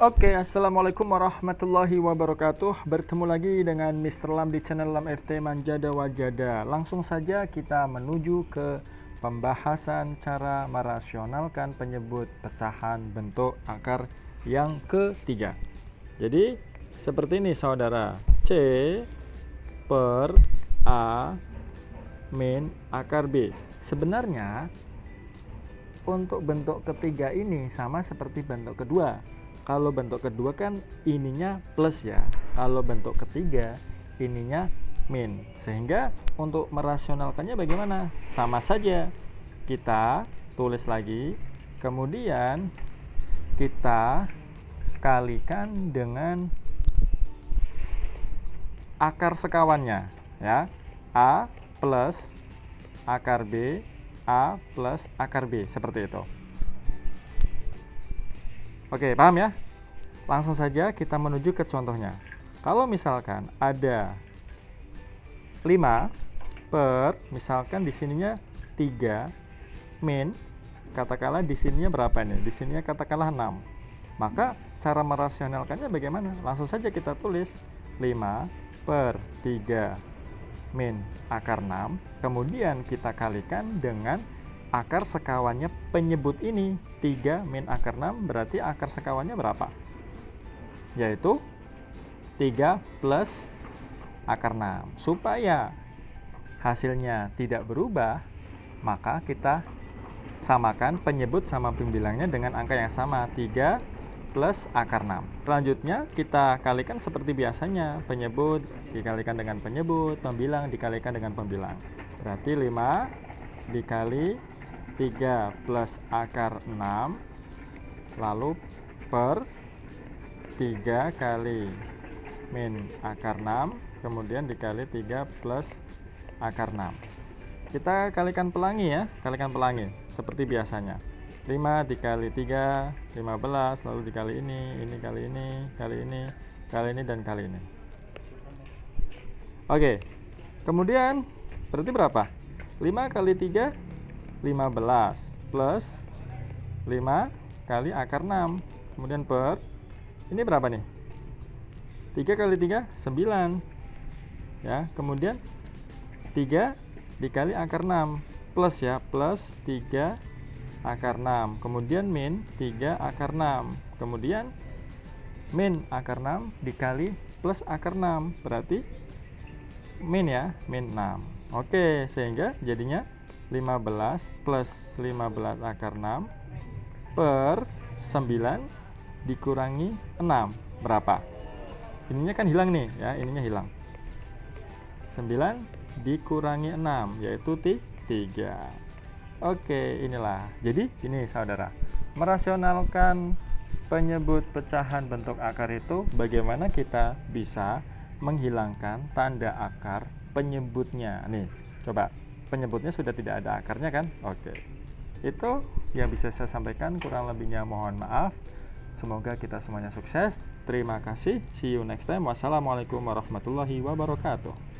Oke, assalamualaikum warahmatullahi wabarakatuh. Bertemu lagi dengan Mr. Lam di channel Lam FT Manjada Wajada. Langsung saja kita menuju ke pembahasan cara merasionalkan penyebut pecahan bentuk akar yang ketiga. Jadi seperti ini saudara, C per A min akar B. Sebenarnya untuk bentuk ketiga ini sama seperti bentuk kedua. Kalau bentuk kedua kan ininya plus ya, kalau bentuk ketiga ininya min. Sehingga untuk merasionalkannya bagaimana? Sama saja, kita tulis lagi, kemudian kita kalikan dengan akar sekawannya ya, A plus akar B, A plus akar B, seperti itu. Oke, paham ya? Langsung saja kita menuju ke contohnya. Kalau misalkan ada 5 per, misalkan di sininya 3 min, katakanlah di sininya berapa nih? Di sininya katakanlah 6. Maka cara merasionalkannya bagaimana? Langsung saja kita tulis 5 per 3 min akar 6, kemudian kita kalikan dengan akar sekawannya penyebut ini. 3 min akar 6 berarti akar sekawannya berapa? Yaitu 3 plus akar 6. Supaya hasilnya tidak berubah, maka kita samakan penyebut sama pembilangnya dengan angka yang sama, 3 plus akar 6. Selanjutnya kita kalikan seperti biasanya, penyebut dikalikan dengan penyebut, pembilang dikalikan dengan pembilang. Berarti 5 dikali 3 plus akar 6 lalu per 3 kali min akar 6 kemudian dikali 3 plus akar 6. Kita kalikan pelangi ya, kalikan pelangi seperti biasanya. 5 dikali 3 15, lalu dikali ini kali ini, kali ini, kali ini, dan kali ini. Oke, kemudian berarti berapa? 5 kali 3 15 plus 5 kali akar 6, kemudian per ini berapa nih? 3 kali 3 9 ya, kemudian 3 dikali akar 6 plus ya, plus 3 akar 6, kemudian min 3 akar 6, kemudian min akar 6 dikali plus akar 6 berarti min ya, min 6. Oke, sehingga jadinya 15 plus 15 akar 6 per 9 dikurangi 6 berapa? Ininya kan hilang nih ya, ininya hilang. 9 dikurangi 6 yaitu 3. Oke, inilah. Jadi ini saudara, merasionalkan penyebut pecahan bentuk akar itu bagaimana kita bisa menghilangkan tanda akar penyebutnya. Nih, coba. Penyebutnya sudah tidak ada akarnya kan? Oke. Itu yang bisa saya sampaikan, kurang lebihnya mohon maaf. Semoga kita semuanya sukses. Terima kasih. See you next time. Wassalamualaikum warahmatullahi wabarakatuh.